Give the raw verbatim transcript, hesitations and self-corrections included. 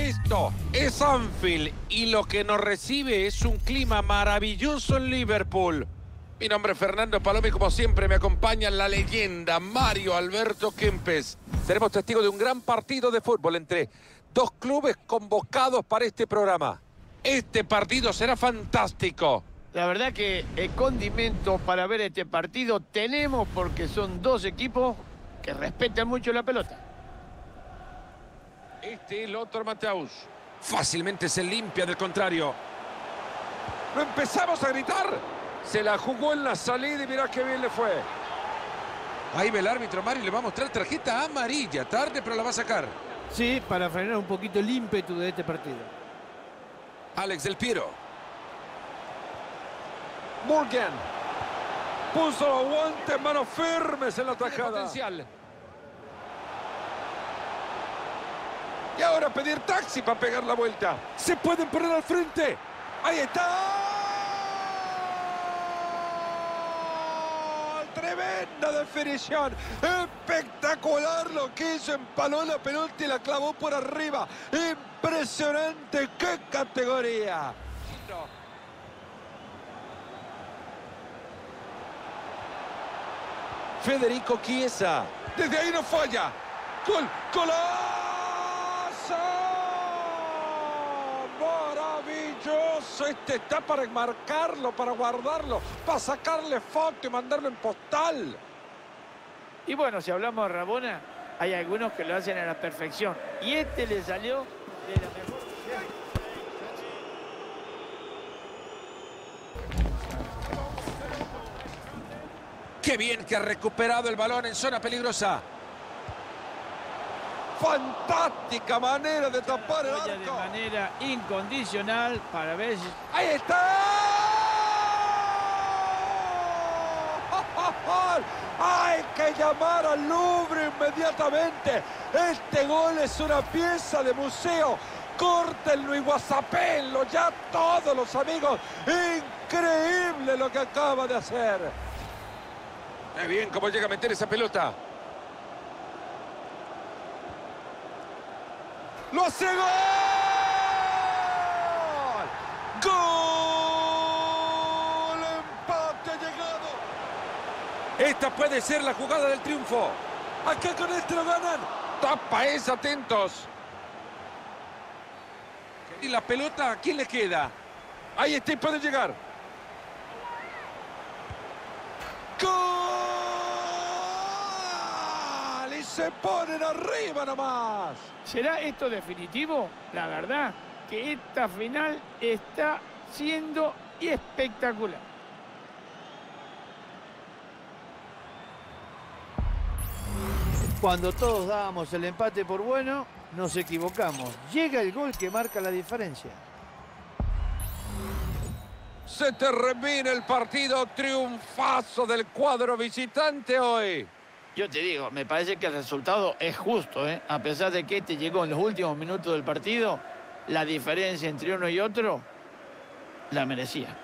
Esto es Anfield y lo que nos recibe es un clima maravilloso en Liverpool. Mi nombre es Fernando Paloma y como siempre me acompaña la leyenda Mario Alberto Kempes. Seremos testigos de un gran partido de fútbol entre dos clubes convocados para este programa. Este partido será fantástico. La verdad que el condimento para ver este partido tenemos porque son dos equipos que respetan mucho la pelota. Este es Lothar Matthäus. Fácilmente se limpia del contrario. ¡Lo empezamos a gritar! Se la jugó en la salida y mirá qué bien le fue. Ahí ve el árbitro, Mario, y le va a mostrar tarjeta amarilla. Tarde, pero la va a sacar. Sí, para frenar un poquito el ímpetu de este partido. Alex Del Piero. Morgan. Puso guantes, manos firmes en la tajada. Potencial. Y ahora pedir taxi para pegar la vuelta. Se pueden poner al frente. Ahí está. Tremenda definición. Espectacular lo que hizo. Empaló la pelota y la clavó por arriba. Impresionante. ¡Qué categoría! Federico Chiesa. Desde ahí no falla. ¡Gol! ¡Golazo! ¡Maravilloso! Este está para enmarcarlo, para guardarlo, para sacarle foto y mandarlo en postal. Y bueno, si hablamos de Rabona, hay algunos que lo hacen a la perfección. Y este le salió de la mejor. ¡Qué bien que ha recuperado el balón en zona peligrosa! ¡Fantástica manera de tapar el arco! De manera incondicional para ver si... ¡Ahí está! ¡Hay que llamar al Louvre inmediatamente! Este gol es una pieza de museo. Córtenlo y whatsappenlo ya todos los amigos. Increíble lo que acaba de hacer. Qué bien cómo llega a meter esa pelota. ¡Lo hace gol! ¡Gol! ¡Empate ha llegado! Esta puede ser la jugada del triunfo. Acá con este lo ganan. Tapa es, atentos. Y la pelota, ¿a quién le queda? Ahí está y puede llegar. ¡Gol! Y se ponen arriba nomás. ¿Será esto definitivo? La verdad que esta final está siendo espectacular. Cuando todos dábamos el empate por bueno, nos equivocamos. Llega el gol que marca la diferencia. Se termina el partido, triunfazo del cuadro visitante hoy. Yo te digo, me parece que el resultado es justo, ¿eh? A pesar de que este llegó en los últimos minutos del partido, la diferencia entre uno y otro la merecía.